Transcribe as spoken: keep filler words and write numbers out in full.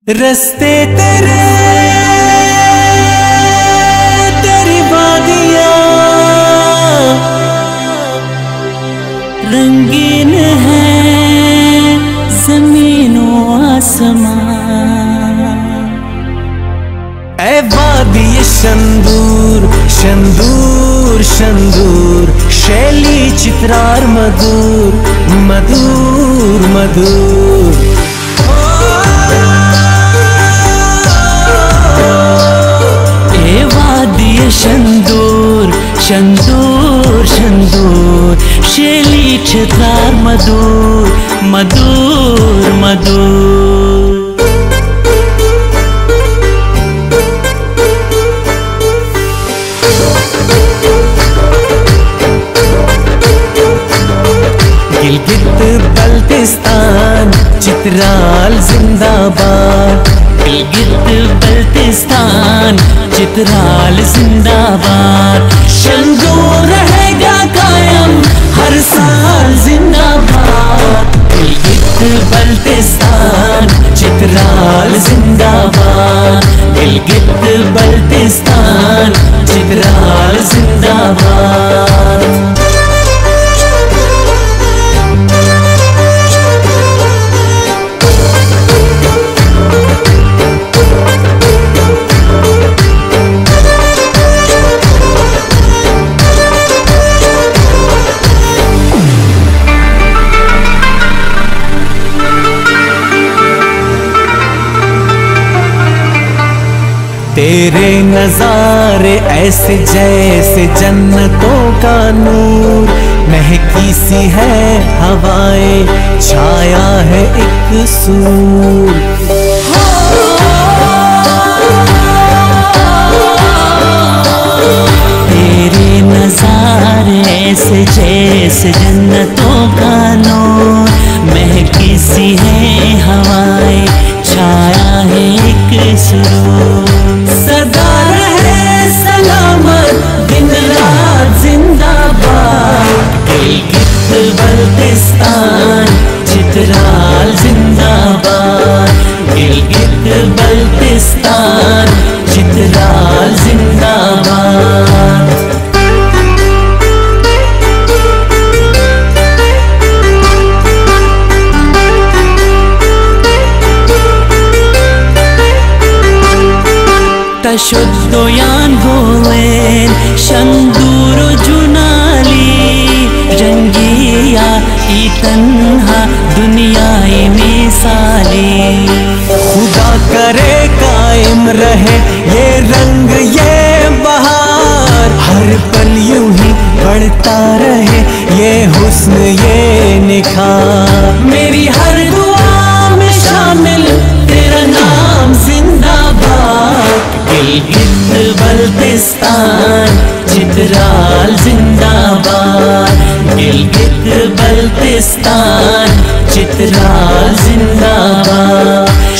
रस्ते तेरे तेरी वादियाँ रंगीन है ज़मीनो आसमां। ऐ वादी शंदूर शंदूर शंदूर शैली चित्रार मधुर मधुर मधुर। शंदूर शंदूर शंदूर शैली चित्रार मधुर मधुर मधुर। गिलगित बल्तिस्तान चित्राल जिंदाबाद। गिलगित बल्तिस्तान चित्राल जिंदाबाद। शंदूर रहेगा कायम हर साल जिंदाबाद। गिलगित बल्तिस्तान चित्राल जिंदाबाद। गिलगित बल्तिस्तान चित्राल जिंदाबाद। तेरे नजारे ऐसे जैसे जन्नतों का नूर। महकी सी है हवाएं छाया है एक सूर। तेरे नजारे ऐसे जैसे जन्नतों का नूर। महकी सी है हवाएं छाया है एक सुरूर। सदा रहे सलामत दिन रात जिंदाबाद। गिलगित बल्तिस्तान चित्राल जिंदाबाद। गिलगित बल्तिस्तान चित्राल जिंदाबाद। शुद्धोयान गोवेन शंदूर जुनाली। रंगिया ई तन्हा दुनियाए मिसाली। खुदा करे कायम रहे ये रंग ये बहार। हर पल यूं ही बढ़ता रहे ये हुस्न ये निखार। मेरी हर दुआ में शामिल तेरा नाम जिंदाबाद। गिलगित बल्तिस्तान चित्राल जिंदाबाद। गिलगित बल्तिस्तान चित्राल जिंदाबाद।